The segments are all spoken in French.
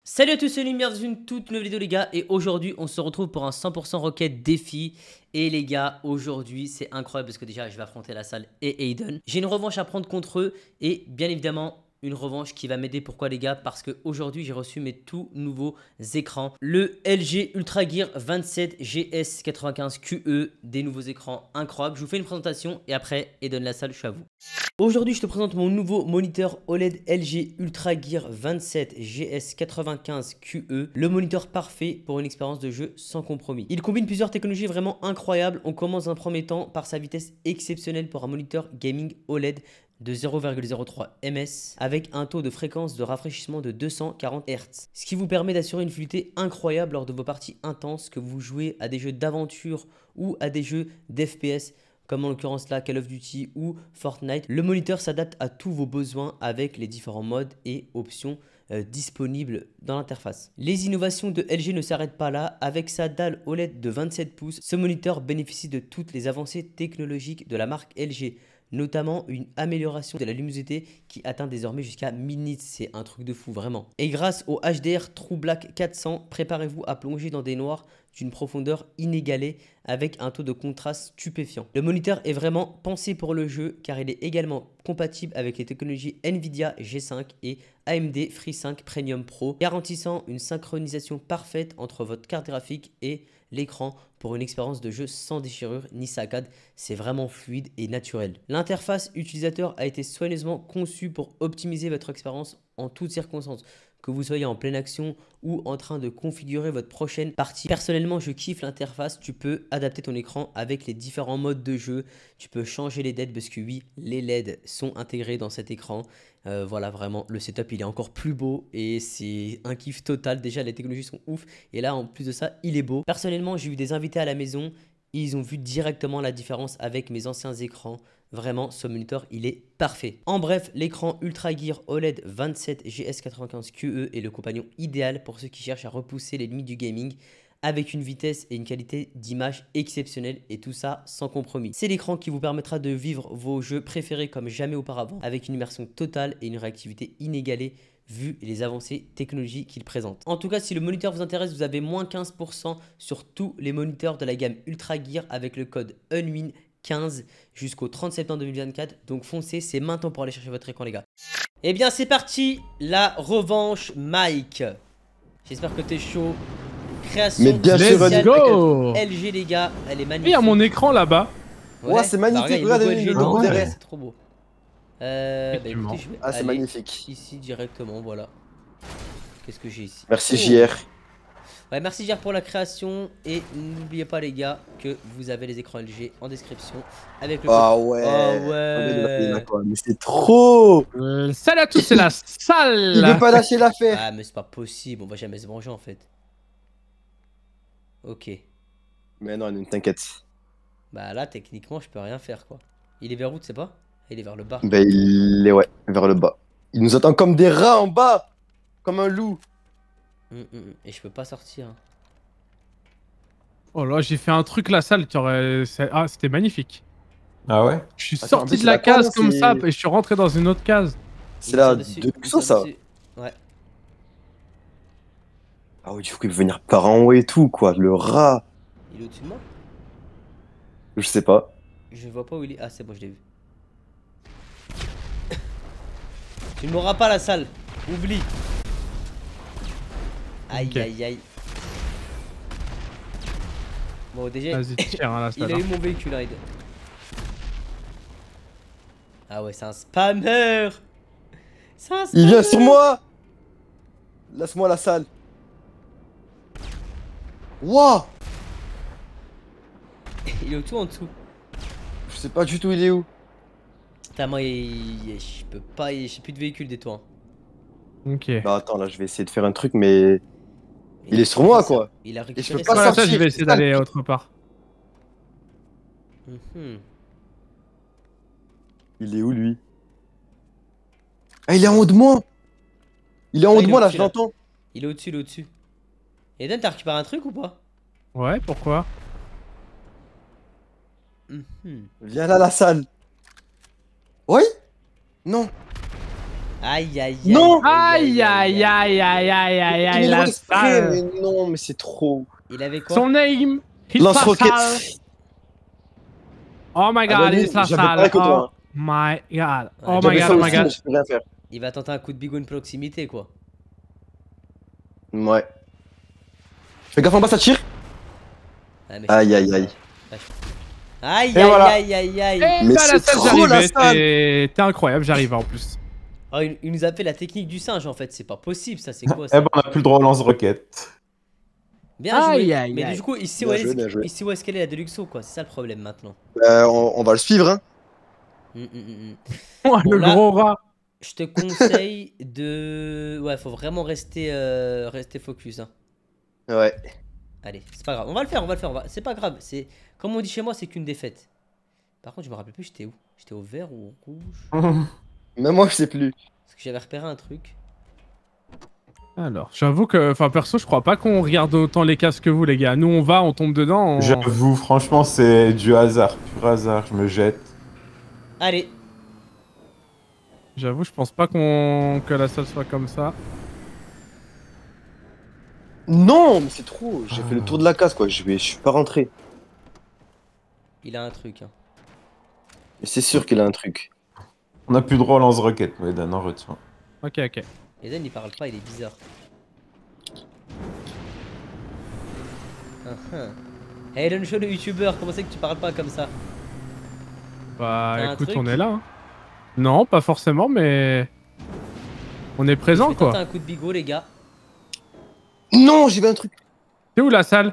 Salut à tous, c'est Lumière dans une toute nouvelle vidéo les gars, et aujourd'hui on se retrouve pour un 100% Rocket défi. Et les gars, aujourd'hui c'est incroyable parce que déjà je vais affronter la salle et Aiden. J'ai une revanche à prendre contre eux et bien évidemment une revanche qui va m'aider. Pourquoi les gars? Parce qu'aujourd'hui j'ai reçu mes tout nouveaux écrans. Le LG Ultra Gear 27 GS95 QE, des nouveaux écrans incroyables. Je vous fais une présentation et après Aiden la salle, je suis à vous. Aujourd'hui, je te présente mon nouveau moniteur OLED LG Ultra Gear 27 GS95 QE, le moniteur parfait pour une expérience de jeu sans compromis. Il combine plusieurs technologies vraiment incroyables. On commence dans un premier temps par sa vitesse exceptionnelle pour un moniteur gaming OLED de 0,03 ms avec un taux de fréquence de rafraîchissement de 240 Hz, ce qui vous permet d'assurer une fluidité incroyable lors de vos parties intenses, que vous jouez à des jeux d'aventure ou à des jeux d'FPS comme en l'occurrence là Call of Duty ou Fortnite. Le moniteur s'adapte à tous vos besoins avec les différents modes et options disponibles dans l'interface. Les innovations de LG ne s'arrêtent pas là. Avec sa dalle OLED de 27 pouces, ce moniteur bénéficie de toutes les avancées technologiques de la marque LG, notamment une amélioration de la luminosité qui atteint désormais jusqu'à 1000 nits. C'est un truc de fou vraiment. Et grâce au HDR True Black 400, préparez-vous à plonger dans des noirs d'une profondeur inégalée avec un taux de contraste stupéfiant. Le moniteur est vraiment pensé pour le jeu car il est également compatible avec les technologies Nvidia G5 et AMD Free 5 Premium Pro, garantissant une synchronisation parfaite entre votre carte graphique et l'écran pour une expérience de jeu sans déchirure ni saccade. C'est vraiment fluide et naturel. L'interface utilisateur a été soigneusement conçue pour optimiser votre expérience en toutes circonstances, que vous soyez en pleine action ou en train de configurer votre prochaine partie. Personnellement, je kiffe l'interface. Tu peux adapter ton écran avec les différents modes de jeu. Tu peux changer les LED parce que oui, les LED sont intégrés dans cet écran. Voilà, vraiment, le setup, il est encore plus beau et c'est un kiff total. Déjà, les technologies sont ouf et là, en plus de ça, il est beau. Personnellement, j'ai eu des invités à la maison et ils ont vu directement la différence avec mes anciens écrans. Vraiment, ce moniteur, il est parfait. En bref, l'écran Ultra Gear OLED 27 GS95 QE est le compagnon idéal pour ceux qui cherchent à repousser les limites du gaming avec une vitesse et une qualité d'image exceptionnelle, et tout ça sans compromis. C'est l'écran qui vous permettra de vivre vos jeux préférés comme jamais auparavant avec une immersion totale et une réactivité inégalée vu les avancées technologiques qu'il présente. En tout cas, si le moniteur vous intéresse, vous avez moins 15% sur tous les moniteurs de la gamme Ultra Gear avec le code UNWIN15 jusqu'au 30 septembre 2024. Donc foncez, c'est maintenant pour aller chercher votre écran les gars. Et bien c'est parti, la revanche Mike. J'espère que t'es chaud. Création mais bien sûr, spéciale go LG les gars, elle est magnifique. Il y a mon écran là-bas. Ouais, c'est magnifique, bah, regardez le logo derrière. C'est trop beau. Écoutez, je vais Ah, c'est aller magnifique. ici directement, voilà. Qu'est-ce que j'ai ici? Merci JR. Ouais, merci JR pour la création. Et n'oubliez pas les gars que vous avez les écrans LG en description avec le Ah code. ouais. Oh ouais. Mais c'est trop. Salut à tous, c'est la salle. Il veut pas lâcher l'affaire. Ah mais c'est pas possible, on va jamais se venger en fait. Ok. Mais non, ne t'inquiète. Bah là techniquement je peux rien faire quoi. Il est vers où tu sais pas? Il est vers le bas. Ben il est ouais, vers le bas. Il nous attend comme des rats en bas. Comme un loup. Et je peux pas sortir. Oh là, j'ai fait un truc la salle qui aurait... Ah, c'était magnifique. Ah ouais? Je suis Attends, sorti en plus, de la la con, case comme c'est- ça et je suis rentré dans une autre case. C'est la Dessus, de dessus. ça. Ouais. Ah oui, du coup il veut venir par en haut et tout quoi. Le rat. Il est au-dessus de moi? Je sais pas. Je vois pas où il est. Ah c'est bon, je l'ai vu. Tu ne m'auras pas la salle. Oublie. Aïe Ok. aïe aïe. Bon déjà Vas-y, tire hein, la il salle. a eu mon véhicule Aiden. Ah ouais c'est un spammer. C'est un spammer. Il vient sur moi. Laisse-moi la salle. Wouah. Il est au-dessous en dessous. Je sais pas du tout il est où. Putain moi je peux pas, j'ai plus de véhicule des toits. Ok. Bah attends là je vais essayer de faire un truc mais il est sur moi quoi. Il a je récupéré peux pas ça. Voilà, ça, sortir, je vais c'est essayer ça, d'aller le autre part. Il est où lui? Ah il est en haut de moi. Il est en Ah, haut il de est moi là, au-dessus, je l'entends. Il est au-dessus, il est au-dessus. Eden, t'as récupéré un truc ou pas? Ouais, pourquoi? Viens là la salle. Oui? Non. Aïe, aïe, aïe. Non. Aïe, aïe, aïe, aïe, aïe, aïe, aïe, Il la est exprès, salle. mais non, mais c'est trop. Il avait quoi? Son name, il Lance-roquette. Oh my Ah bah god, lui, il la j'avais salle. pareil que toi, Oh my god. Oh my J'avais god, ça oh my aussi, god. mais je peux rien faire. Il va tenter un coup de bigoune proximité, quoi. Ouais. Fais gaffe en bas, ça tire. Ah, mais Aïe, aïe, aïe. Aïe, Et aïe, voilà. aïe, aïe, aïe. Eh Mais bah, la c'est salle, trop, la j'arrivais. salle. T'es incroyable, j'arrive en plus. Oh, il nous a fait la technique du singe, en fait. C'est pas possible, ça. C'est quoi, ça? Eh ben, on a plus le droit au lance-roquette. Bien joué. Aïe, aïe, Mais aïe. du coup, il sait Bien où joué, bien joué. il sait où est-ce qu'elle est, la Deluxo, quoi. C'est ça le problème, maintenant. On va le suivre, hein. Oh, Bon, le là- gros rat. Je te conseille de... Ouais, faut vraiment rester, rester focus, hein. Ouais. Allez, c'est pas grave. On va le faire, on va le faire. C'est pas grave. C'est comme on dit chez moi, c'est qu'une défaite. Par contre, je me rappelle plus, j'étais où? J'étais au vert ou au rouge? Même moi, je sais plus. Parce que j'avais repéré un truc. Alors, j'avoue que, enfin, perso, je crois pas qu'on regarde autant les casques que vous, les gars. Nous, on va, on tombe dedans. J'avoue, franchement, c'est du hasard, pur hasard. Je me jette. Allez. J'avoue, je pense pas que la salle soit comme ça. Non, mais c'est trop. J'ai fait le tour de la case, quoi. Je suis pas rentré. Il a un truc, hein. Mais c'est sûr qu'il a un truc. On a plus le droit au lance-roquette, mais Dan, en retiens. Ok, ok. Eden, il parle pas, il est bizarre. Hey, Eden Show, le youtubeur, comment c'est que tu parles pas comme ça? Bah, T'as un écoute, truc on est là. Hein. Non, pas forcément, mais... On est présent, Je vais tenter quoi. un coup de bigot, les gars. Non, j'ai vu un truc. C'est où, la salle?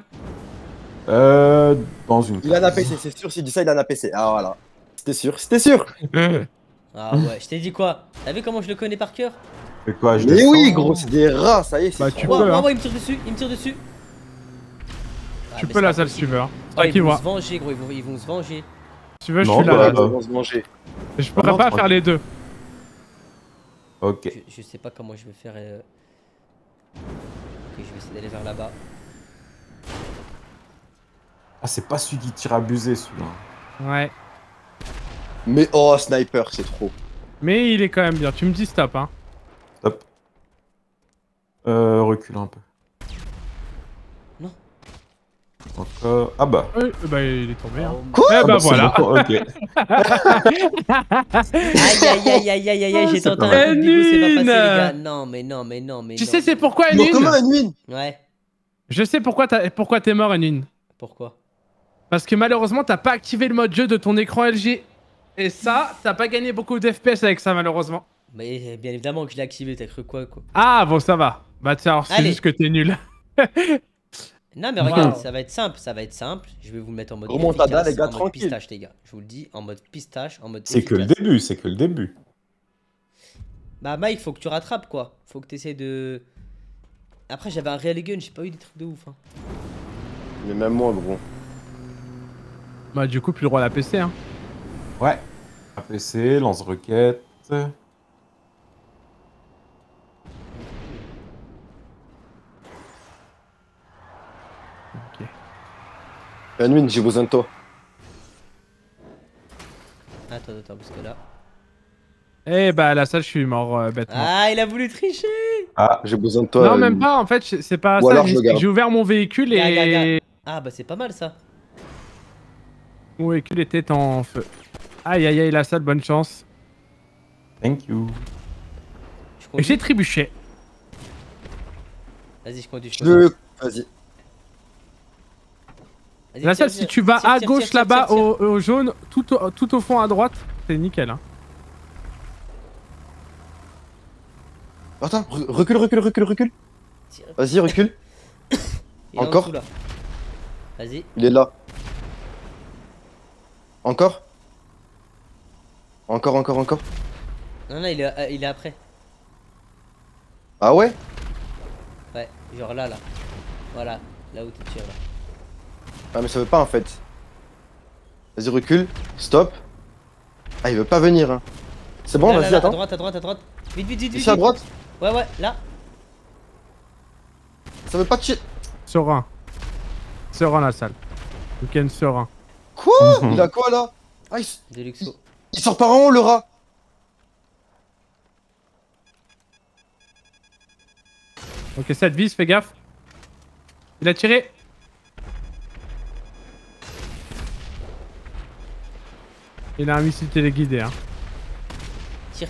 Dans une Il a un case. APC, c'est sûr. S'il dit ça, il a un APC. Ah, voilà. C'était sûr, c'était sûr. Ah ouais, je t'ai dit quoi? T'as vu comment je le connais par cœur? C'est quoi, je Mais descends oui, gros, c'est des rats. Ça y est, c'est Bah, trop. tu Ouais, peux, ouais, hein. ouais, il me tire dessus, il me tire dessus. Ah, Tu mais peux, c'est la pas salle, si tu possible. veux. Hein. Oh, Toi ils qui vont vois. se venger, gros, ils vont se venger. Si tu veux, je Non, suis là. bah, là. Ils vont se manger. Je pourrais non, pas tranquille. faire les deux. Ok. Je sais pas comment je vais faire. Ok, je vais essayer d'aller vers là-bas. Ah, c'est pas celui qui tire abusé, celui-là. Ouais. Mais oh, sniper, c'est trop. Mais il est quand même bien. Tu me dis stop, hein. Stop. Recule un peu. Non. Encore. Ah bah. Bah, il est tombé, hein. Quoi Eh Ah bah, c'est voilà. bon, ok. Aïe aïe aïe aïe aïe aïe aïe, j'ai C'est tenté pas un mal. coup de bigot, c'est pas passé, les gars. Nune. Non, mais non, mais non, mais Tu non. sais, c'est pourquoi, Non, comment Enune? un win? Ouais, Je sais pourquoi t'es mort, Enune. pourquoi? Parce que malheureusement, t'as pas activé le mode jeu de ton écran LG. Et ça, t'as pas gagné beaucoup d'FPS avec ça, malheureusement. Mais bien évidemment que je l'ai activé, t'as cru quoi? Ah, bon, ça va. Bah, tiens, alors, c'est Allez. juste que t'es nul. Non, mais regarde, Wow. ça va être simple, ça va être simple. Je vais vous le mettre en mode Remontada, efficace, les gars, en mode tranquille. pistache, les gars. Je vous le dis, en mode pistache, en mode C'est que le efficace. début, c'est que le début. Bah, Mike, faut que tu rattrapes, quoi. Faut que t'essaies de... Après, j'avais un réel gun, j'ai pas eu des trucs de ouf, hein. Mais même moi, gros. Bah, du coup, plus le droit à la PC, hein. Ouais. APC, lance-roquette. Ok. Un win, j'ai besoin de toi. Attends, parce que là... Eh bah, la salle, je suis mort bêtement. Ah, il a voulu tricher. Ah, J'ai besoin de toi. non, même pas, en fait, c'est pas Ou ça. alors je le garde. J'ai ouvert mon véhicule et... Ah, bah c'est pas mal, ça. Mon véhicule était en feu. Aïe, aïe, aïe, la salle, bonne chance. thank you. Je Et conduis. j'ai trébuché. Vas-y, je conduis, je Je conduis. veux. Vas-y. Vas-y, La tire, salle, si tire, tu vas tire, à tire, gauche tire, là-bas, tire, tire. au jaune, tout au fond à droite, c'est nickel. Hein. Attends, recule, recule, recule, recule. Tire. Vas-y, recule. Il est en Encore dessous, là. Vas-y. Il est là. Encore. Encore, encore, encore. Non, il est après. Ah ouais? Ouais, genre là. Voilà, là où tu tires, là. Ah mais ça veut pas en fait. Vas-y, recule. Stop. Ah, il veut pas venir, hein. C'est bon, Là, vas-y, là, attends. à droite. Vite, vite, vite. Ici à droite. Ouais, là. Ça veut pas tirer. Serein. Serein, la salle. Week-end serein. Quoi? Il a quoi là? Ah, Deluxo. il sort par en haut le rat. Ok, ça te vise, fais gaffe. Il a tiré. Il a un missile téléguidé, hein. Tire.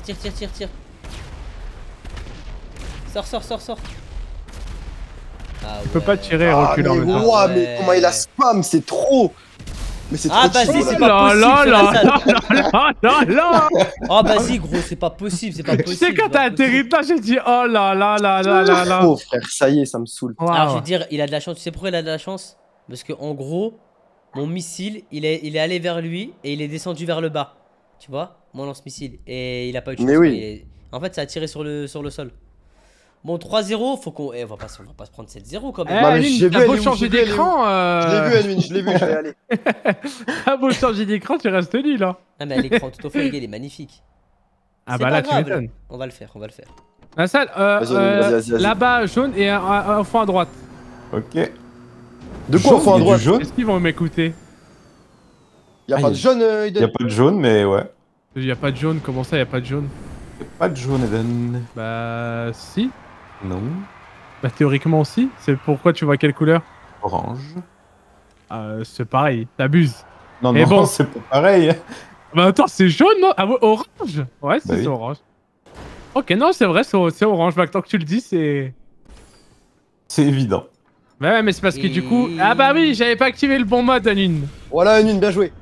Sors. Ah, Tu peux pas tirer et Ah, reculer en mais même temps. ouah, Ouais. mais comment il a spam, c'est trop. Mais c'est Ah, trop vas-y, chiant, c'est là. pas possible, là. Oh, vas-y, gros, c'est pas possible. Tu sais, quand t'as atterri là, j'ai dit oh là. Oh frère, ça y est, ça me saoule. Alors, je Waouh. vais te dire, il a de la chance. Tu sais pourquoi il a de la chance? Parce que en gros, mon missile, il est allé vers lui et il est descendu vers le bas. Tu vois? Mon lance-missile. Et il a pas eu de chance. Mais oui. quoi, en fait, ça a tiré sur le sol. Bon, 3-0, faut qu'on. On va pas se prendre 7-0 quand même. Non, mais Lynn, j'ai vu, t'as elle beau est où, changer j'ai vu, elle est où. d'écran. Je l'ai vu, Edwin, je l'ai vu, je vais y aller. T'as beau changer d'écran, tu restes nul là. Ah, mais l'écran tout au fait, il est magnifique. Ah C'est bah pas là, tu grave, m'étonnes. On va le faire. La salle, Vas-y. là-bas, jaune et un fond à droite. Ok. De quoi au fond à Il y a droite? du jaune? Est-ce qu'ils vont m'écouter? Y'a pas de jaune, Il Eden? y a pas de jaune, mais ouais. Y a pas de jaune, comment ça y a pas de jaune? Il y a pas de jaune, Eden. Bah si. Non. Bah théoriquement aussi. C'est pourquoi tu vois quelle couleur? Orange. C'est pareil, t'abuses. Non, Et non, bon. c'est pas pareil. Bah attends, c'est jaune non? Ah ouais, orange? Ouais, Bah oui. c'est orange. Ok, non, c'est vrai, c'est orange. Bah tant que tu le dis, c'est... C'est évident. Bah ouais, mais c'est parce que du coup... Ah bah oui, j'avais pas activé le bon mode, Anune. Voilà, Edwin, bien joué.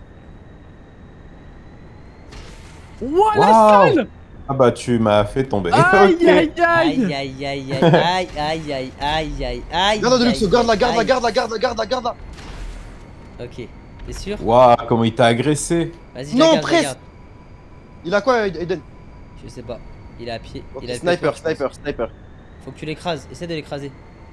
Ouah, la Waouh. salle! Ah bah tu m'as fait tomber. Aïe, Ok. aïe, Aïe, aïe! aïe. Garde la Deluxe, garde-la. Garde-la. Ok, t'es sûr? Waouh, comment il t'a agressé. Vas-y, Non, la garde, presse. garde. Il a quoi, Eden? Je sais pas. Il est à pied. Ok, Il a le sniper. pétard, je pense. Faut que tu l'écrases. Essaie de l'écraser.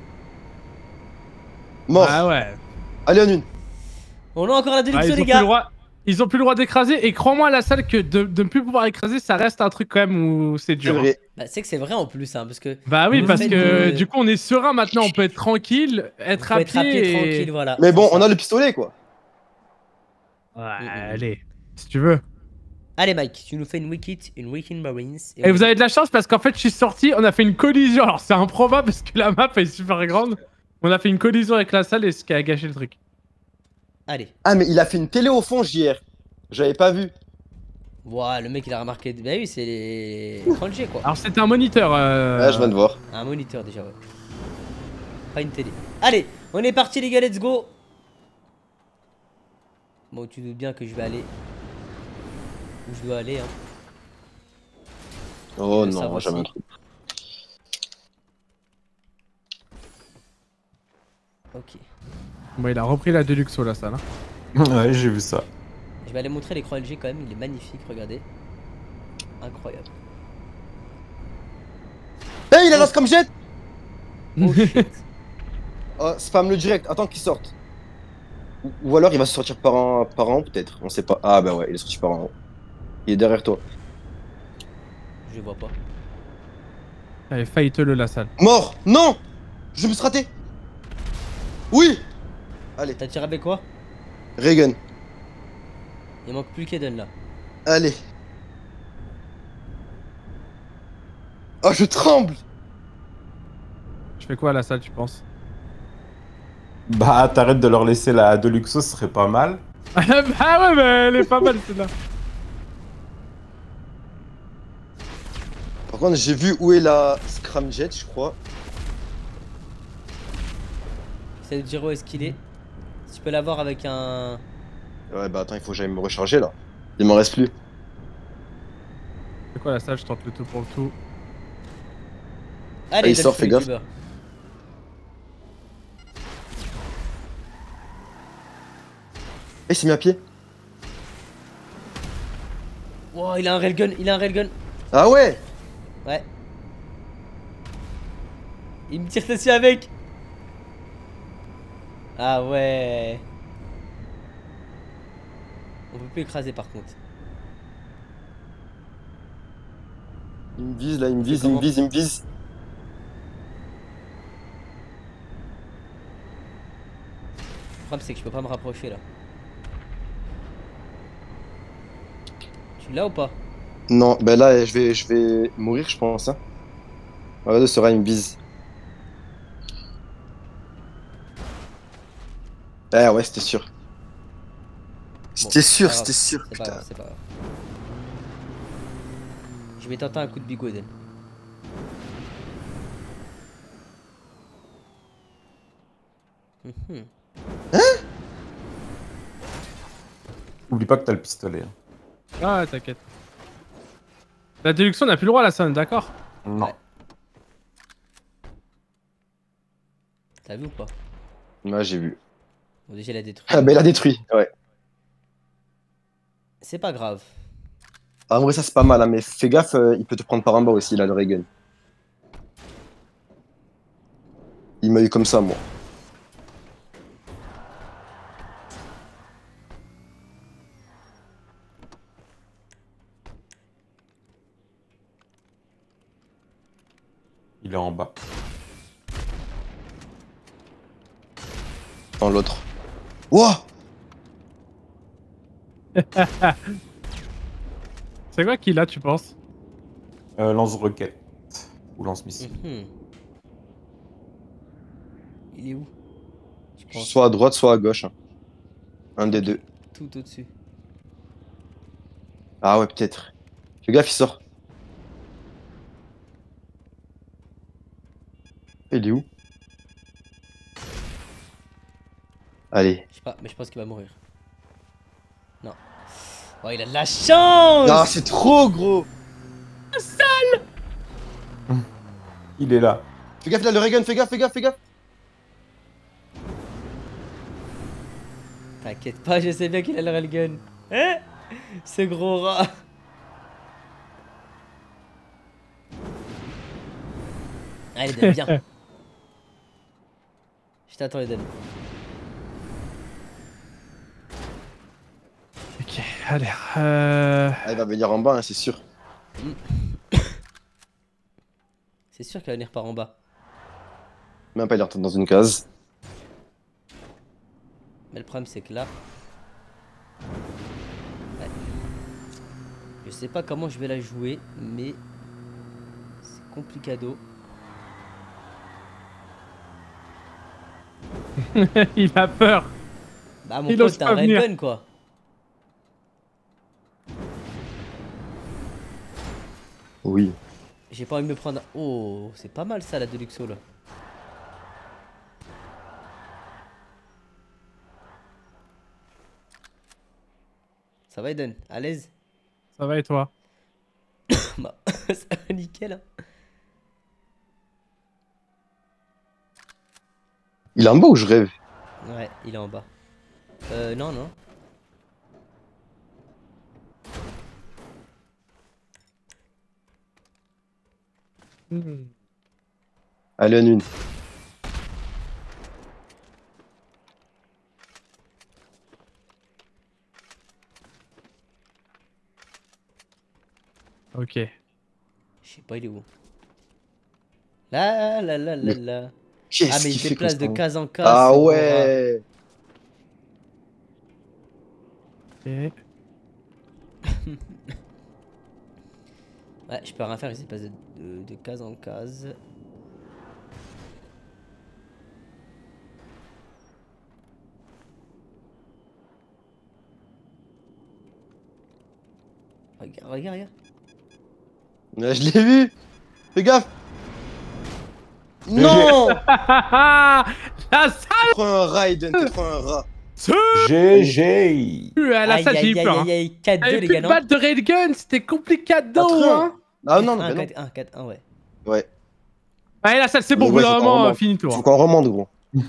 Mort. Ah ouais. Allez, Edwin. On a encore la Ah, déluxe, ils, ont les plus gars. le droit... ils ont plus le droit d'écraser. Et crois-moi à la salle que de ne plus pouvoir écraser, ça reste un truc quand même où c'est C'est dur. Hein. vrai. Bah, c'est que c'est vrai en plus, hein, parce que. Bah oui, Le parce fait que de- du coup on est serein maintenant, on peut être tranquille, être Faut à être à pied pied et... tranquille, voilà. Mais bon, C'est on ça. a le pistolet, quoi. Ouais, allez, si tu veux. Allez, Mike, tu nous fais une Weekend Marines. Et vous avez de la chance parce qu'en fait je suis sorti, on a fait une collision. Alors c'est improbable parce que la map est super grande. On a fait une collision avec la salle et ce qui a gâché le truc. Allez. Ah, mais il a fait une télé au fond, JR. J'avais pas vu. Ouah, le mec il a remarqué. Bah oui, c'est les 30G quoi. Alors c'était un moniteur. Ouais, je viens de voir. Un moniteur déjà, ouais. Pas une télé. Allez, on est parti, les gars, let's go. Bon, tu doutes bien que je vais aller où je dois aller, hein. Oh Ça, non, voici. jamais un truc. Ok. Bon, il a repris la Deluxo la salle. Hein. Ouais, j'ai vu ça. Je vais aller montrer l'écran LG quand même, il est magnifique, regardez. Incroyable. Hey, il a lance comme jet. Oh shit. Oh, spam le direct, attends qu'il sorte. Ou alors il va se sortir par en haut, peut-être. On sait pas. Ah bah ouais, il est sorti par en haut. Il est derrière toi. Je vois pas. Allez, fight-le la salle. Mort. Non. Je me suis raté. Oui. Allez, T'as tiré avec quoi? Reagan. Il manque plus qu'Eden là. Allez. Oh, je tremble. Je fais quoi à la salle, tu penses? Bah t'arrêtes de leur laisser la Deluxo, ce serait pas mal. Ah ouais, mais elle est pas mal celle-là. Par contre, j'ai vu où est la scramjet, je crois. C'est le Giro, est-ce qu'il est? Si tu peux l'avoir avec un. Ouais, bah attends, il faut que j'aille me recharger là. Il m'en reste plus. C'est quoi la salle? Je tente le tout pour le tout. Allez, il sort, Delphi, fais gaffe. youtubeur. Eh, il s'est mis à pied. Wow, il a un railgun, Ah ouais. Ouais. Il me tire dessus avec. Ah ouais. On peut plus écraser par contre. Il me vise là, il me vise, C'est il me comment vise, il me vise. Le problème c'est que je peux pas me rapprocher là. Tu l'as ou pas? Non, bah là, je vais mourir, je pense. Hein. Regarde, Sora, il me vise. Eh ouais, c'était sûr. C'était sûr, pas grave, c'était sûr, C'est pas putain. grave, c'est pas grave. Je vais tenter un coup de bigouden. Mhm. Oublie pas que t'as le pistolet. Hein. Ah ouais, t'inquiète. La déduction n'a plus le droit à la sonne, d'accord? Non. Ouais. T'as vu ou pas? Ouais, j'ai vu. Bon, déjà, il a détruit. Ah, bah il a détruit, ouais. C'est pas grave. Ah, en vrai, ça c'est pas mal, hein, mais fais gaffe, il peut te prendre par en bas aussi, il a le ray gun. Il m'a eu comme ça, moi. Il est en bas. Dans l'autre. Wouah! C'est quoi qu'il a, tu penses? Lance-roquette. Ou lance-missile. Mhm. Il est où? Je pense Soit à droite, soit à gauche. Hein. Un des deux. tout au-dessus. Ah ouais, peut-être. Fais gaffe, il sort. Il est où? Allez. Je sais pas, mais je pense qu'il va mourir. Non. Oh, il a de la chance! Ah, c'est trop gros! Il est là. Fais gaffe, il a le ray gun, fais gaffe, fais gaffe, fais gaffe! T'inquiète pas, je sais bien qu'il a le railgun. Hein? Ce gros rat. Allez, donne bien. Je t'attends, Eden. Ok, allez. Ah, il va venir en bas, hein, c'est sûr. C'est sûr qu'il va venir par en bas. Même pas, il est rentré dans une case. Mais le problème, c'est que là. Ouais. Je sais pas comment je vais la jouer, mais. C'est complicado. Il a peur. Bah, mon Il pote, ose t'as pas un venir. railgun, quoi. Oui. J'ai pas envie de me prendre. Oh, c'est pas mal ça, la Deluxo, là. Ça va, Eden? À l'aise? Ça va et toi? Bah, ça va nickel, hein. Il est en bas ou je rêve? Ouais, il est en bas. Non, non. Hmm. Allez, en une. Ok. Je sais pas, il est où? Là, là, là, là, là. Ah, Qu'est-ce mais il qu'il se fait déplace de constamment? case en case. Ah ce gros rat. ouais! Ok. Ouais, je peux rien faire, il se déplace de case en case. Regarde, regarde, regarde. Ouais, je l'ai vu! Fais gaffe! Non! La salle. T'es trop un rat, Eden, t'es trop un rat. GG. À la Aïe, salle, j'ai aïe, eu aïe, peur. aïe, Hein. aïe, 4-2, J'avais les plus gars, de non? balle de railgun, c'était complicado, Attends. hein. Ah non, non, 4-1, mais non. 4-1, 4-1, ouais. Ouais. Allez, la salle, c'est bon, Mais au bout ouais, d'un faut qu'on moment, remonte. finis le tour. Faut qu'on remonte, gros.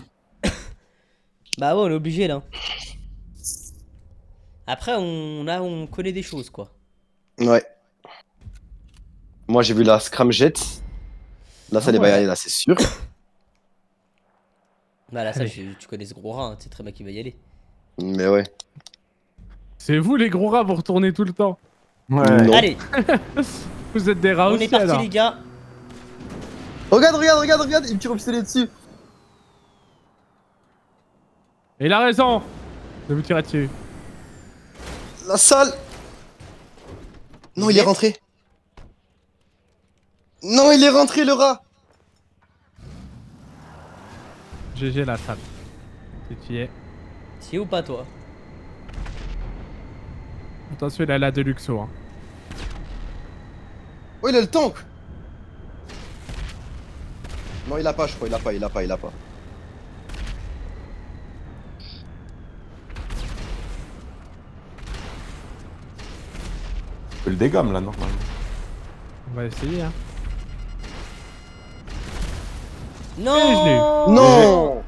Bah ouais, on est obligé, là. Après, on connaît des choses, quoi. Ouais. Moi, j'ai vu la scramjet. Là, ça Ah les va y ouais. aller, là, c'est sûr. Bah là, ça, Allez. tu connais ce gros rat, hein, tu sais très bien qu'il va y aller. Mais ouais. C'est vous, les gros rats, vous retournez tout le temps. Ouais. Non. Allez, Vous êtes des rats on aussi, est parti, alors. les gars. Regarde, regarde, regarde, regarde, il me tire au pistolet dessus. Et il a raison de vous tirer dessus. La salle. Non, il est rentré. Non, il est rentré, le rat. GG, la salle. C'est tu y es. T'y es ou pas, toi? Attention, il a la Deluxo. Hein. Oh, il a le tank. Non, il a pas, je crois. Il a pas. Je le dégomme là, normalement. On va essayer. Hein. Non! Non.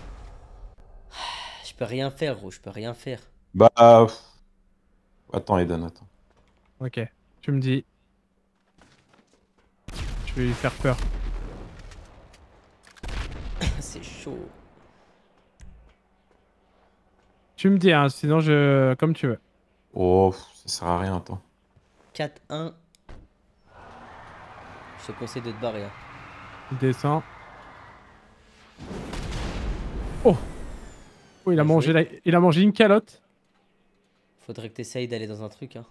Je peux rien faire, gros, je peux rien faire. Bah. Attends, Eden, attends. Ok, tu me dis. Je vais lui faire peur. C'est chaud. Tu me dis, hein, sinon je. Comme tu veux. Oh, ça sert à rien, attends. 4-1. Je te conseille de te barrer. Hein. Il descend. Oh! Oh, il a Bien mangé, joué. il a mangé une calotte. Faudrait que t'essayes d'aller dans un truc. Hein.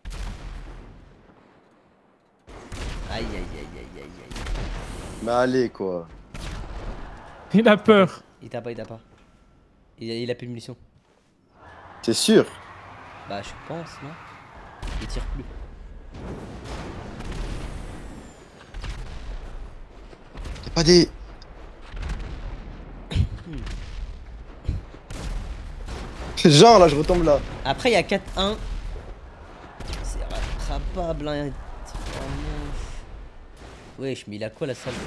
Aïe, aïe, aïe, aïe, aïe, aïe. Mais allez, quoi. Il a peur. Il t'a pas. Il a plus de munitions. T'es sûr? Bah, je pense, non? Il tire plus. Y'a pas des. Genre là, je retombe là. Après, il y a 4-1. C'est rattrapable, hein. 3 manches. Wesh, mais il a quoi la salle?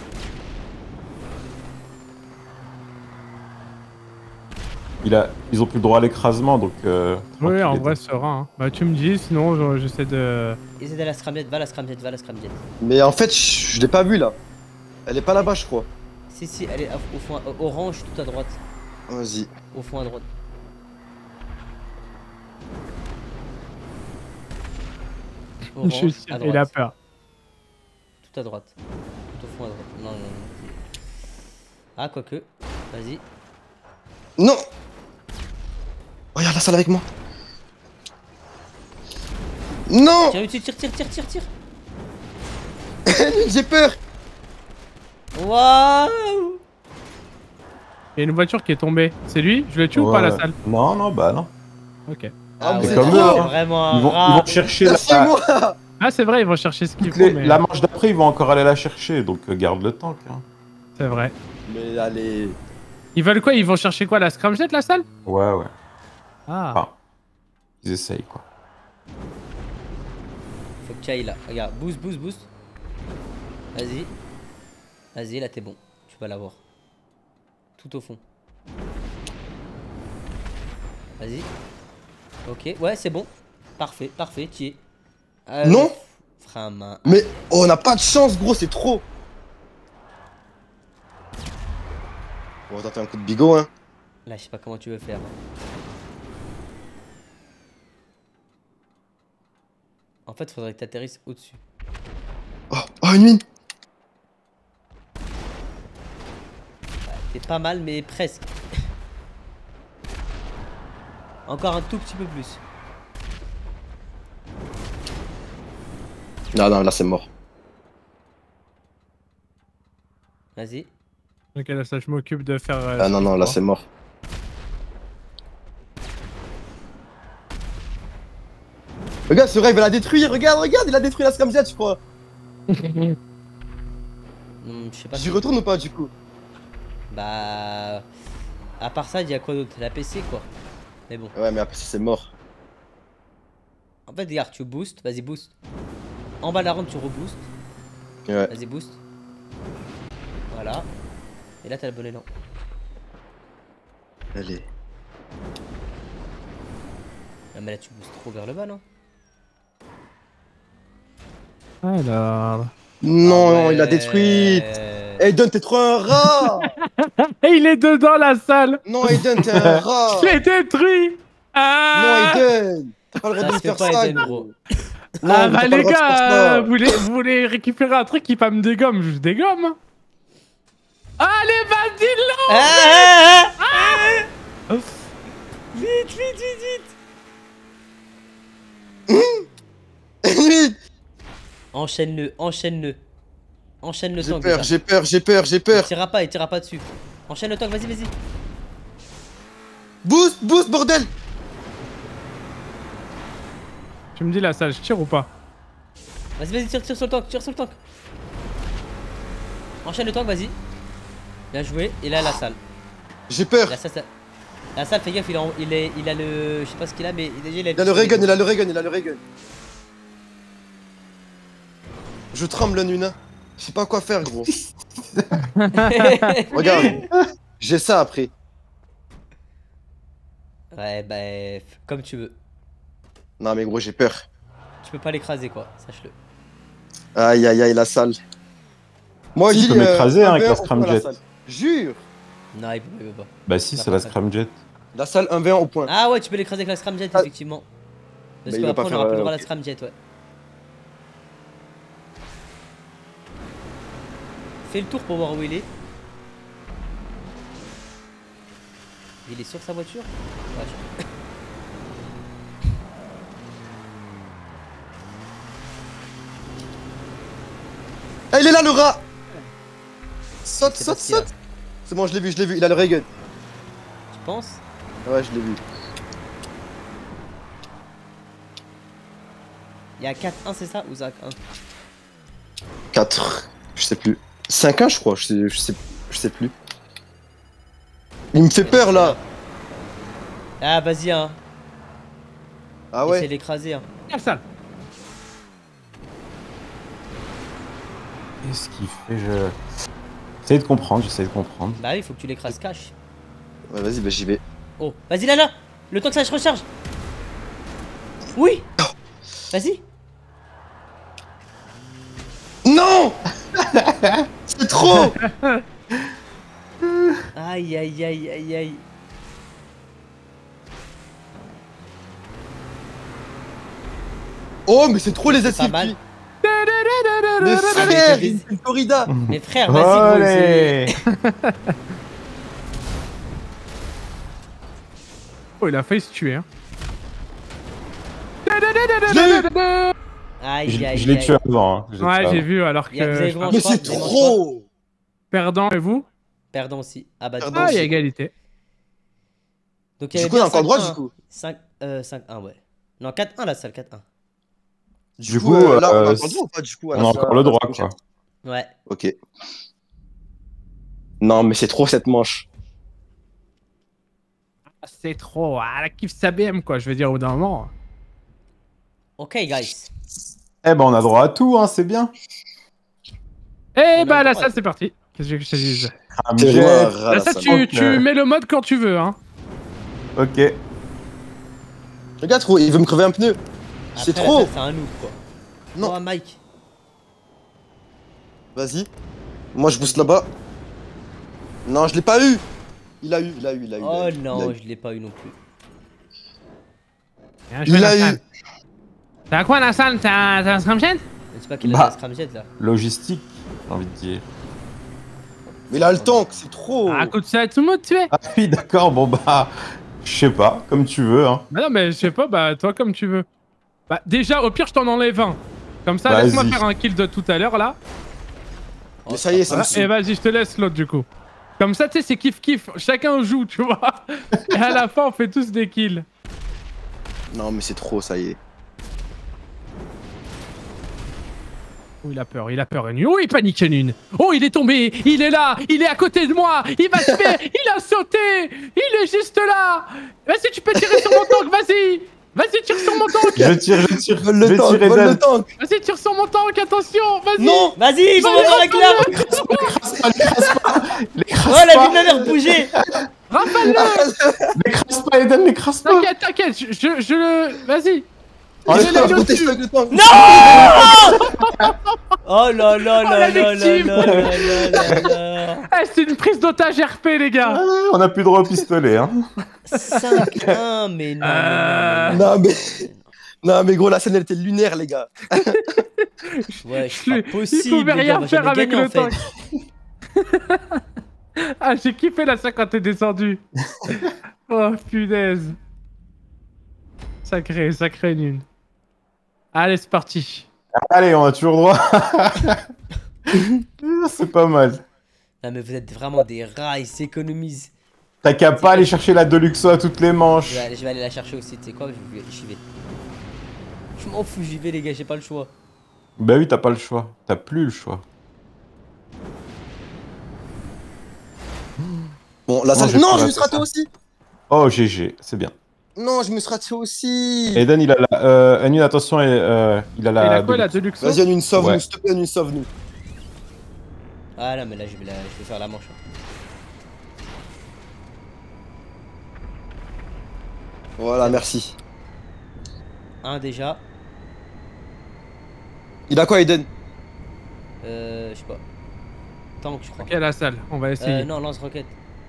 Ils ont plus le droit à l'écrasement, donc. Oui, tranquille, en Eden. vrai, serein. Hein. Bah, tu me dis, sinon j'essaie de. Essaie d'aller à la scramjet, va à la scramjet, va à la scramjet. Mais en fait, je l'ai pas vu là. Elle est pas là-bas, je crois. Si, elle est au fond, orange, tout à droite. Vas-y. Au fond à droite. Je Orange, suis sûr, à il a droite. peur. Tout à droite. Tout au fond à droite. Non. Ah, quoique. Vas-y. Non. Regarde la salle avec moi. Non. Tire, tire. J'ai peur. Waouh! Il y a une voiture qui est tombée. C'est lui? Je le tue ou pas la Ouais. salle? Non, bah non. Ok. Ah, ouais, mais comme trop. eux, c'est hein. vraiment un Ils vont rat. chercher Merci moi. Ah, c'est vrai, ils vont chercher ce qu'il toutes faut, les- mais. La manche d'après, ils vont encore aller la chercher, donc garde le tank. Hein. C'est vrai. Mais allez. Ils veulent quoi? Ils vont chercher quoi? La scramjet, la salle? Ouais. Ah. Ah. Ils essayent, quoi. Faut que tu ailles là. Regarde, boost. Vas-y. Vas-y, là t'es bon. Tu vas l'avoir. Tout au fond. Vas-y. Ok, ouais, c'est bon. Parfait, t'y es. Non. Frein main. Mais oh, on n'a pas de chance, gros, c'est trop. On va tenter un coup de bigot, hein. Là, je sais pas comment tu veux faire. En fait, faudrait que t'atterrisses au-dessus. Oh, une mine. T'es pas mal, mais presque. Encore un tout petit peu plus. Non, là c'est mort. Vas-y. Ok, là, ça, je m'occupe de faire. Ah non, là c'est mort. Regarde, ce rêve, il va la détruire. Regarde, il a détruit la scramjet, je crois. Je sais pas. J'y retourne ou pas, du coup? Bah. À part ça, il y a quoi d'autre? La PC, quoi. Mais bon. Ouais, mais après ça, c'est mort. En fait, regarde, tu boostes. Vas-y, boost. En bas de la rampe, tu reboostes. Ouais. Vas-y, boost. Voilà. Et là, t'as le bon élan. Allez. Ah, mais là, tu boostes trop vers le bas, non? Alors. Non, Ah il a ouais. détruit. Aiden, t'es trop un rat. Et il est dedans la salle! Non, Aiden, t'es un rat. Je l'ai détruit! Ah! Non, Aiden. T'as pas le droit de Ça me se fait faire pas, ça, Aiden, gros. gros. Non, Ah t'as bah pas le les droit de faire gars, ça. vous voulez récupérer un truc qui pas me dégomme, je dégomme. Hein. Allez, vas-y, lance! Vite. Vite. Enchaîne-le. Enchaîne le tank. J'ai peur. Il tirera pas dessus. Enchaîne le tank, vas-y. Boost, boost, bordel. Tu me dis la salle, je tire ou pas? Vas-y, tire sur le tank, tire sur le tank. Enchaîne le tank, vas-y. Bien joué. Et là, la salle. J'ai peur. La salle, fais gaffe, il a le. Je sais pas ce qu'il a, mais déjà il a Il a le Raygun, il a le Raygun, il a le Raygun. Je tremble, Nuna. Je sais pas quoi faire, gros. Regarde. J'ai ça après. Ouais, bah, comme tu veux. Non, mais gros, j'ai peur. Tu peux pas l'écraser, quoi, sache-le. Aïe, aïe, aïe, la salle. Moi, Si, je il peut m'écraser avec la scramjet. Jure. Non, il peut pas. Bah si, c'est la scramjet. La salle 1v1 au point. Ah ouais, tu peux l'écraser avec la scramjet, Ah. effectivement. Parce Bah, il va qu'après, pas on aura faire, plus le droit à la ok. scramjet, ouais. Fais le tour pour voir où il est. Il est sur sa voiture? Ouais. Ah, il est là, le rat. Saute, C'est saute, pas ce qu'il a. saute. C'est bon, je l'ai vu, il a le Raygun. Tu penses? Ouais, je l'ai vu. Il y a 4-1, c'est ça? Ou Zach 1? 4, je sais plus. 5-1, je crois, je sais plus. Il me fait peur, là. Ah, vas-y, hein. Ah Essaye ouais. de l'écraser, hein. La salle. Qu'est-ce qu'il fait? J'essaie de comprendre, j'essaie de comprendre. Bah oui, il faut que tu l'écrases cash. Ouais, vas-y, bah j'y vais. Oh, vas-y, là. Le temps que ça se recharge. Oui. Vas-y. Non. C'est trop. Aïe, aïe, aïe, aïe, aïe. Oh, mais c'est trop les C'est pas SCP. mal. Mais frère, mais- c'est une corrida. Mais frère, vas-y, gros. Olé. Oh, il a failli se tuer. Hein. Aïe, Je aïe, je l'ai aïe. tué avant. Hein. Je l'ai Ouais, tué j'ai avant. vu alors Vous avez que. vraiment- Mais choix, c'est mais mon trop. Perdant et vous? Perdant aussi. Ah bah, Perdant. Ah, il y a aussi. égalité. donc il y Du avait coup, on a bien encore le droit, 5-1. du coup. 5-1, ouais. Non, 4-1 la salle, 4-1. Du coup, là, on a encore le droit ou pas, du coup, à On la a fin, encore le à la droit, prochaine. quoi. Ouais. Ok. Non, mais c'est trop cette manche. Ah, c'est trop. Ah, la kiffe sa BM, quoi. Je veux dire, au bout d'un moment. Ok, guys. Eh ben, on a droit à tout, hein, c'est bien. Eh On a bah, le la droit. salle, c'est parti. Qu'est-ce que je te dise? C'est vraiment un rat, Là, la ça, salle. tu mets le mode quand tu veux, hein. Ok. Regarde, trop, il veut me crever un pneu. C'est Après, la trop. salle, c'est un loup, quoi. Non. Oh, Mike. Vas-y. Moi, je booste là-bas. Non, je l'ai pas eu. Il a eu. Oh il a non, eu. je l'ai pas eu non plus. Bien joué, Il la a eu. salle. T'as quoi, la salle? T'as un scramjet? Je sais pas qu'il a Bah. la scramjet là. Logistique, j'ai envie de dire. Mais il a le tank, c'est trop. Ah, coup de ça, tout le monde, tu es. Ah oui, d'accord, bon bah... Je sais pas, comme tu veux, hein. Bah non, mais je sais pas, bah toi comme tu veux. Bah déjà, au pire, je t'en enlève un. Comme ça, Vas-y. laisse-moi faire un kill de tout à l'heure là. Mais ça y est, ça me Voilà, et saoule. vas-y, je te laisse l'autre du coup. Comme ça, tu sais, c'est kiff-kiff. Chacun joue, tu vois. Et à la fin, on fait tous des kills. Non, mais c'est trop, ça y est. Oh, il a peur, Nune. Oh, il panique, Nune. Oh, il est tombé, il est là, il est à côté de moi, il va se faire, il a sauté, il est juste là. Vas-y, tu peux tirer sur mon tank, vas-y. Vas-y, tire sur mon tank. Je tire, Vole je le vais tank, tirer vole le d'elle. tank. Vas-y, tire sur mon tank, attention, vas-y. Non. Vas-y, il faut voir la claire. L'écrase Oh, la pas, vie de ma mère, bougez. Rafale-le. l'écrase pas, Eden, l'écrase pas. T'inquiète, t'inquiète, je le... Vas-y. Allez, Je l'ai je au-dessus. avec le tank. Oh là là là la là là victime. là là là là. Eh, c'est une prise d'otage RP, les gars. Ah, on a plus droit au pistolet, hein. 5-1, mais non, mais non, mais non. Non, mais. Non, mais gros, la scène, elle était lunaire, les gars. Ouais, c'est pas Il possible, pouvait les gars, on rien va faire jamais avec gagner, le en fait. tank. Ah, j'ai kiffé la scène quand t'es descendu. Oh, punaise. Sacré Nune. Allez, c'est parti. Allez, on a toujours droit. C'est pas mal. Non, mais vous êtes vraiment des rats, ils s'économisent. T'as qu'à pas aller chercher la Deluxo à toutes les manches. Je vais aller la chercher aussi, tu sais quoi, j'y vais. Je m'en fous, j'y vais les gars, j'ai pas le choix. Bah oui, t'as pas le choix. T'as plus le choix. Bon, la Non, salle. j'ai Non, pas je me raté suis raté ça. aussi. Oh, GG, c'est bien. Non, je me suis raté aussi. Eden, il a la... Anune, attention, il a Il a la... quoi la Deluxe. Deluxo? Vas-y, Anune, sauve-nous, Ouais. s'il te plaît, Anune, sauve-nous. Ah non, mais là, je vais faire la manche. Voilà, merci. Un déjà. Il a quoi, Eden? Je sais pas. Tank, je crois. Ok, la salle, on va essayer. Non, lance-roquette.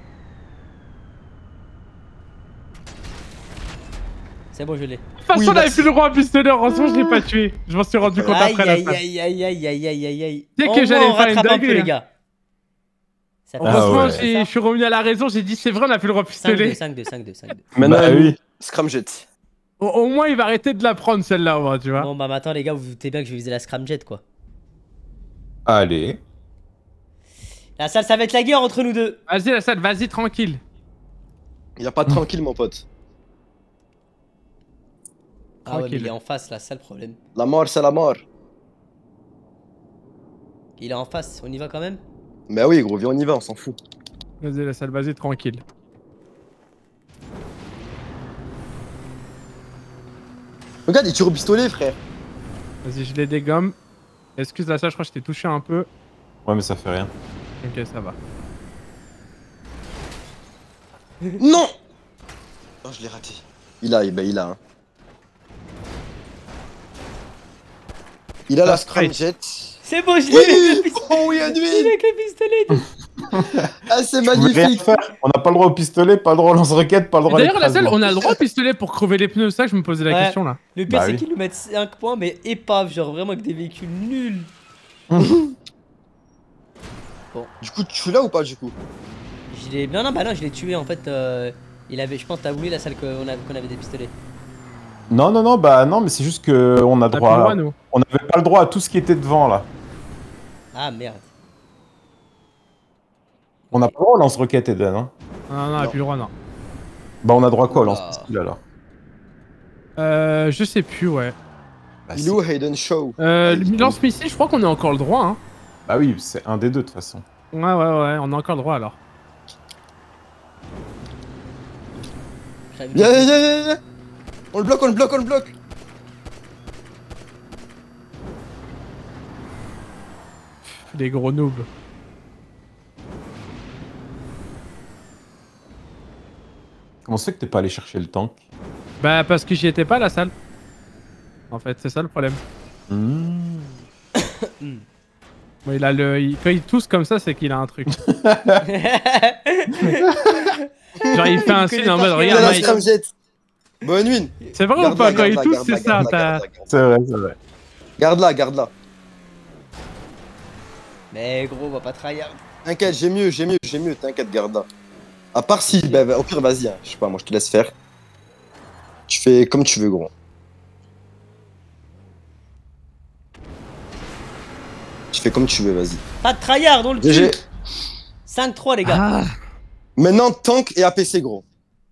C'est bon, je l'ai. De toute façon, Oui, on avait merci. plus le droit à pistolet, heureusement, je l'ai pas tué. Je m'en suis rendu compte Aïe, après la aïe, salle. aïe, aïe, aïe, aïe, aïe, aïe, aïe. Tu sais Au que moins, j'allais on faire une rattrape un peu, dinguerie, les hein. gars. Ça fait Ah Heureusement, ouais. je suis revenu à la raison, j'ai dit c'est vrai, on a plus le droit à 5-2, pistolet. 5-2, 5-2, 5-2. Maintenant, Bah Anune, oui. Scramjet. Au moins, il va arrêter de la prendre celle-là, au moins, tu vois. Bon, bah maintenant, les gars, vous vous doutez bien que je vais viser la scramjet, quoi. Allez. La salle, ça va être la guerre entre nous deux. Vas-y, la salle, vas-y, tranquille. Il a pas de tranquille, mon pote. Ah ouais, mais Tranquille. il est en face, là, c'est ça le problème. La mort, c'est la mort. Il est en face, on y va quand même? Mais oui, gros, viens, on y va, on s'en fout. Vas-y, la salle, vas-y, tranquille. Regarde, il tire au pistolet, frère. Vas-y, je les dégomme. Excuse la salle, je crois que je t'ai touché un peu. Ouais, mais ça fait rien. Ok, ça va. Non. Oh, je l'ai raté. Il a, bah, il a. Hein. Il a la Scramjet. C'est bon, je l'ai avec le Oui. pistolet. Oh oui, Je l'ai Anune. avec le pistolet. Ah, c'est Tu pouvais rien magnifique. faire. On n'a pas le droit au pistolet, pas le droit au lance-roquette, pas le droit à D'ailleurs, la salle, l'écrasement. on a le droit au pistolet pour crever les pneus, c'est ça que je me posais la Ouais. question là. Le pire, Bah c'est oui. qu'ils nous mettent 5 points, mais épave, genre vraiment avec des véhicules nuls. Du coup, tu es là ou pas, du coup? Je l'ai. Non, non, bah non, je l'ai tué en fait. Il avait, je pense, t'as voulu la salle qu'on avait des pistolets. Non, non, non, bah non, mais c'est juste que on a On a plus le droit. droit, nous. On n'avait pas le droit à tout ce qui était devant là. Ah merde. On n'a pas le droit au lance-roquette, Eden. Hein. Non, non, on a plus le droit, non. Bah, on a droit quoi au Oula. lance-pistole alors? Je sais plus, ouais. Bah, Il si. est où, Hayden Show? Le lance-missile, je crois qu'on a encore le droit, hein. Bah oui, c'est un des deux de toute façon. Ouais, on a encore le droit alors. Crève- Viens. On le bloque, on le bloque, on le bloque. Les gros noobs. Comment ça fait que t'es pas allé chercher le tank? Bah, parce que j'y étais pas, la salle. En fait, c'est ça le problème. Hmm. Bon, il a quand il tousse comme ça, c'est qu'il a un truc. Genre, il fait un signe en mode, Il a regarde, la Mike. Scramjet. Bonne nuit. C'est vrai ou pas, quand il tousse, c'est ça, t'as... C'est vrai, c'est vrai. Garde-la, garde-la. Mais gros, on va pas tryhard. T'inquiète, j'ai mieux, t'inquiète, garde-la. À part si, bah, au pire, vas-y, hein. Je sais pas, moi je te laisse faire. Tu fais comme tu veux, gros. Tu fais comme tu veux, vas-y. Pas de tryhard, on le tue. GG. 5-3, les gars. Ah, Maintenant, tank et APC, gros.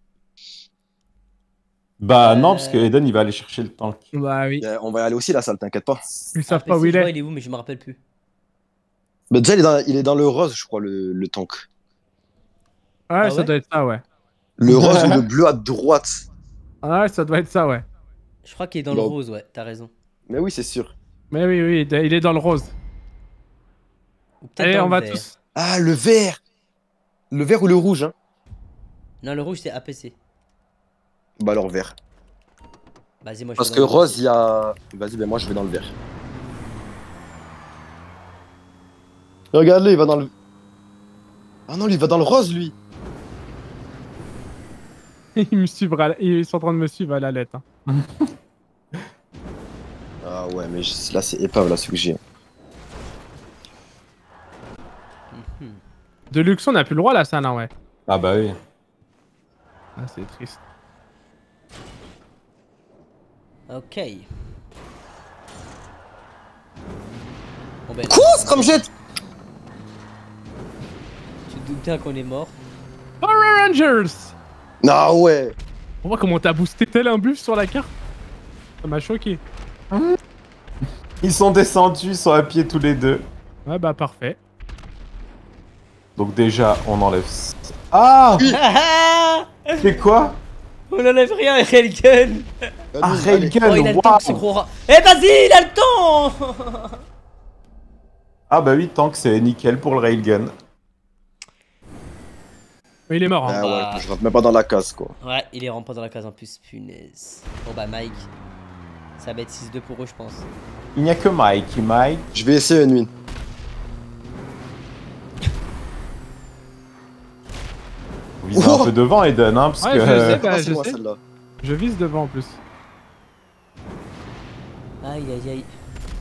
Bah non, parce que Eden il va aller chercher le tank. bah oui. On va y aller aussi, la salle, t'inquiète pas. Ils savent Ah, pas où il je vois, est. il est où, mais je me rappelle plus. Bah, déjà, il est dans le rose, je crois, le tank. Ouais, Ah ça ouais doit être ça, ouais. Le rose ou le bleu à droite. Ouais, ça doit être ça, ouais. Je crois qu'il est dans le Bon. rose, ouais, t'as raison. Mais oui, c'est sûr. Mais oui, il est dans le rose. Ou peut-être Allez, dans on le va vert. tous... Ah, le vert. Le vert ou le rouge, hein. Non, le rouge, c'est APC. Bah alors vert. Vas-y, moi je Parce vais que dans le rose, il y a... Vas-y, ben moi je vais dans le vert. Regarde-le, il va dans le... Ah non, lui, il va dans le rose, lui. Ils sont en train de me suivre à la lettre. Hein. Ah ouais, mais là, c'est épave, là, ce que j'ai. Mhm. De luxe, on a plus le droit, là, ça, là, ouais. Ah bah oui. Ah, c'est triste. Ok. Bon, ben, Quoi, Scramjet? tu te doutes bien qu'on est mort. Power Rangers. Non, ouais. On voit comment t'as boosté tel un buff sur la carte. Ça m'a choqué. Ils sont descendus, ils sont à pied tous les deux. Ouais, bah parfait. Donc déjà, on enlève... Ah Ah C'est quoi? On n'enlève rien, Railgun. Ah, Allez. Oh, il a Railgun, le tank, ce waouh. gros rat. Eh, vas-y, il a le temps. Ah bah oui, tank, c'est nickel pour le railgun. Il est mort. Hein. Ah Bah. ouais, je rentre même pas dans la case, quoi. Ouais, il est rentré dans la case en plus, punaise. Bon bah Mike, ça va être 6-2 pour eux je pense. Il n'y a que Mike. Je vais essayer une win. Vise un peu devant, Eden, hein, parce Ouais, que... je sais. Bah, Ah, c'est je moi sais. celle-là. Je vise devant en plus. Aïe aïe aïe.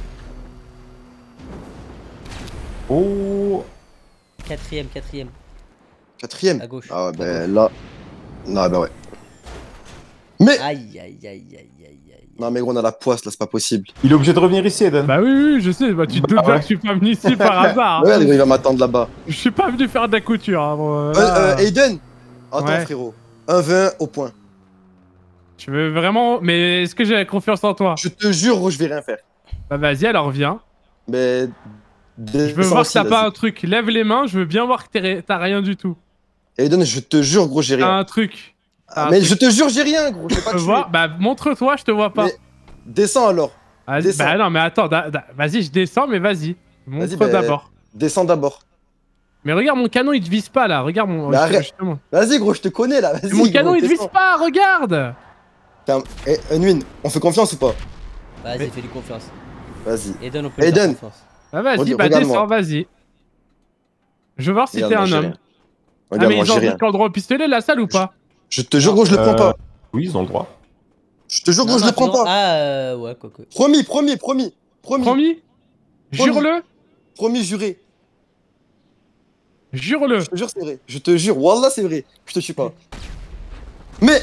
Oh, Quatrième. Quatrième. À gauche. Ah ouais, À ben là. Non, bah ouais. Mais. Aïe aïe aïe aïe aïe aïe. Non, mais gros, on a la poisse là, c'est pas possible. il est obligé de revenir ici, Eden. Bah oui, je sais. Bah, tu te Bah doutes bien ouais. que je suis pas venu ici par hasard. Ouais, Hein. il va m'attendre là-bas. Je suis pas venu faire de la couture. Hein, bon, là. Aiden. Attends, Ouais. frérot. 1v1 au point. Tu veux vraiment. Mais est-ce que j'ai confiance en toi? Je te jure, gros, je vais rien faire. Bah vas-y, alors viens. Mais. Je veux voir que t'as pas un truc. Lève les mains, je veux bien voir que t'as rien du tout. Aiden, je te jure, gros, j'ai T'as rien. un truc. Ah, mais je te jure, j'ai rien, gros. Je vais Je pas te te vois. tuer. Bah montre-toi, je te vois pas. Mais descends alors. Vas-y, descends. bah non, mais attends, vas-y, je descends, mais vas-y. Montre bah, d'abord. Descends d'abord. Mais regarde, mon canon il te vise pas là. Regarde mon. Mais arrête. Justement. Vas-y, gros, je te connais là. Vas-y. Mon canon gros, il te vise descends. pas, regarde. Unwin, on fait confiance ou pas? Vas-y, Mais- fais-lui confiance. Vas-y. Eden, on peut lui Eden. faire confiance. Bah vas-y, bah Regarde-moi. descends, vas-y. Je veux voir si t'es Regarde-moi, un j'ai homme. rien. Ah mais Regarde, moi, ils ont j'ai rien. encore le droit au pistolet la salle ou pas? Je te jure, gros, je le prends pas. Oui, ils ont le droit. Je te jure, gros, Non, je non, le prends sinon- pas. Ah, ouais, quoique. Promis. Promis? Jure-le. Promis, juré. Jure-le. Je te jure, c'est vrai. Je te jure, Wallah, c'est vrai. Je te tue pas. Mais.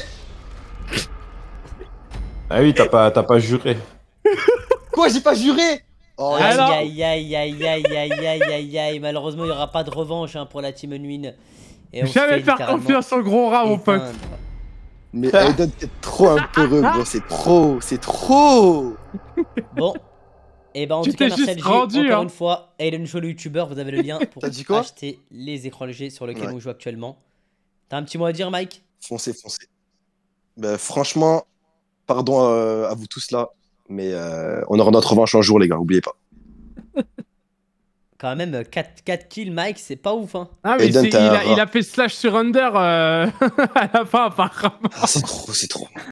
Ah oui, t'as pas juré. Quoi, j'ai pas juré? Oh, Aïe alors aïe aïe aïe aïe aïe aïe aïe aïe. Malheureusement, il n'y aura pas de revanche hein, pour la team Unwin. Et on se Jamais fait faire littéralement confiance au gros rat, mon pote. éteindre. Mais Aiden, t'es trop un peureux, gros. C'est trop. Bon. Et bah en Tu tout cas, t'es merci juste LG. rendu, Encore hein. une fois, Aiden Show le youtubeur, vous avez le lien pour T'as dit quoi? acheter les écrans LG sur lesquels Ouais. on joue actuellement. T'as un petit mot à dire, Mike? Foncez. Ben, franchement, pardon à vous tous là. Mais on aura notre revanche un jour, les gars. Oubliez pas. Quand même, 4 kills, Mike, c'est pas ouf, hein. Ah mais Aiden, il t'as un a fait slash sur under à la fin apparemment. Ah, c'est trop.